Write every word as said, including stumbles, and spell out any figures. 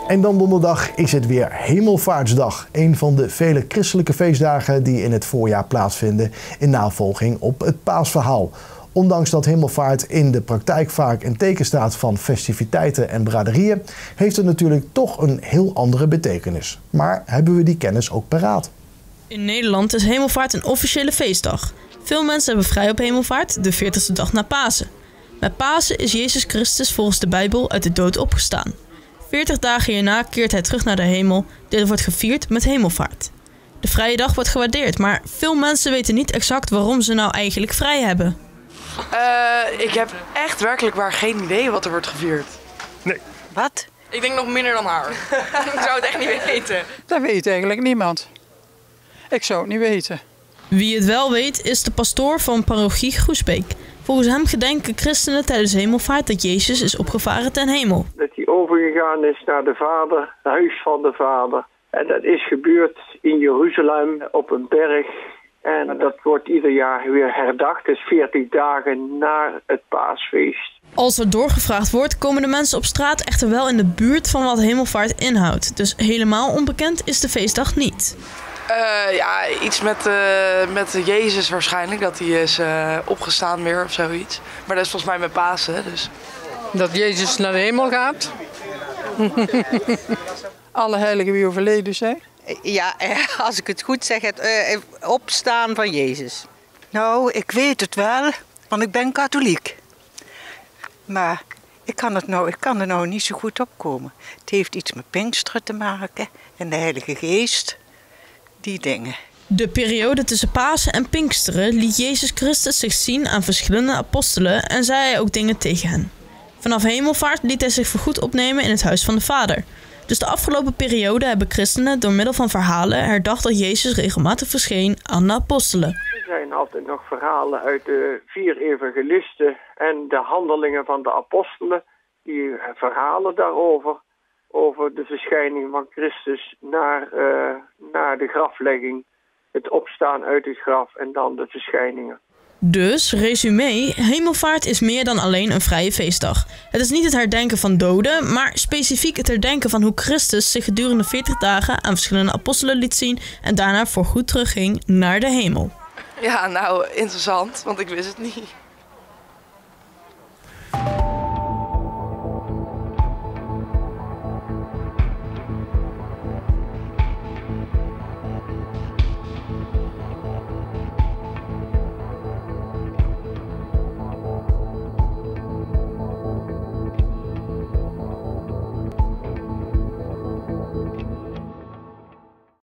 En dan donderdag is het weer Hemelvaartsdag. Een van de vele christelijke feestdagen die in het voorjaar plaatsvinden in navolging op het paasverhaal. Ondanks dat hemelvaart in de praktijk vaak een teken staat van festiviteiten en braderieën, heeft het natuurlijk toch een heel andere betekenis. Maar hebben we die kennis ook paraat? In Nederland is hemelvaart een officiële feestdag. Veel mensen hebben vrij op hemelvaart, de veertigste dag na Pasen. Met Pasen is Jezus Christus volgens de Bijbel uit de dood opgestaan. veertig dagen hierna keert hij terug naar de hemel. Dit wordt gevierd met hemelvaart. De vrije dag wordt gewaardeerd, maar veel mensen weten niet exact waarom ze nou eigenlijk vrij hebben. Uh, ik heb echt werkelijk waar geen idee wat er wordt gevierd. Nee. Wat? Ik denk nog minder dan haar. Ik zou het echt niet weten. Dat weet eigenlijk niemand. Ik zou het niet weten. Wie het wel weet is de pastoor van parochie Groesbeek. Volgens hem gedenken christenen tijdens hemelvaart dat Jezus is opgevaren ten hemel. Dat hij overgegaan is naar de Vader, het huis van de Vader. En dat is gebeurd in Jeruzalem op een berg. En dat wordt ieder jaar weer herdacht, dus veertig dagen na het paasfeest. Als er doorgevraagd wordt, komen de mensen op straat echter wel in de buurt van wat hemelvaart inhoudt. Dus helemaal onbekend is de feestdag niet. Uh, ja, iets met, uh, met Jezus waarschijnlijk, dat hij is uh, opgestaan weer of zoiets. Maar dat is volgens mij met Pasen, dus. Dat Jezus naar de hemel gaat. Alle heiligen wie overleden zijn. Ja, als ik het goed zeg, het uh, opstaan van Jezus. Nou, ik weet het wel, want ik ben katholiek. Maar ik kan, het nou, ik kan er nou niet zo goed opkomen. Het heeft iets met Pinksteren te maken en de Heilige Geest. Die dingen. De periode tussen Pasen en Pinksteren liet Jezus Christus zich zien aan verschillende apostelen en zei hij ook dingen tegen hen. Vanaf hemelvaart liet hij zich voorgoed opnemen in het huis van de Vader. Dus de afgelopen periode hebben christenen door middel van verhalen herdacht dat Jezus regelmatig verscheen aan de apostelen. Er zijn altijd nog verhalen uit de vier evangelisten en de handelingen van de apostelen. Die verhalen daarover. Over de verschijning van Christus naar, uh, naar de graflegging, het opstaan uit het graf en dan de verschijningen. Dus, resume, hemelvaart is meer dan alleen een vrije feestdag. Het is niet het herdenken van doden, maar specifiek het herdenken van hoe Christus zich gedurende veertig dagen aan verschillende apostelen liet zien en daarna voorgoed terugging naar de hemel. Ja, nou, interessant, want ik wist het niet.